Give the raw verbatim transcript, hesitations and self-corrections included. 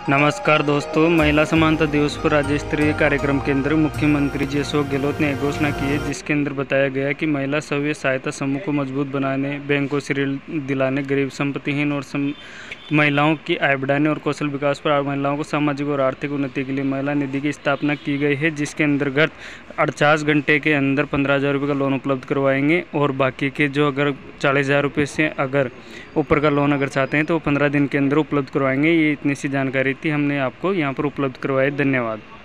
नमस्कार दोस्तों, महिला समानता दिवस पर राज्य स्तरीय कार्यक्रम के अंदर मुख्यमंत्री जी अशोक गहलोत ने एक घोषणा की है, जिसके अंदर बताया गया कि महिला स्वयं सहायता समूह को मजबूत बनाने, बैंकों से ऋण दिलाने, गरीब संपत्तिहीन और सम, महिलाओं की आय बढ़ाने और कौशल विकास पर महिलाओं को सामाजिक और आर्थिक उन्नति के लिए महिला निधि की स्थापना की गई है, जिसके अंतर्गत अड़तालीस घंटे के अंदर पंद्रह हज़ार रुपये का लोन उपलब्ध करवाएंगे और बाकी के जो अगर चालीस हज़ार रुपये से अगर ऊपर का लोन अगर चाहते हैं तो वो पंद्रह दिन के अंदर उपलब्ध करवाएंगे। ये इतनी सी जानकारी थी, हमने आपको यहाँ पर उपलब्ध करवाई। धन्यवाद।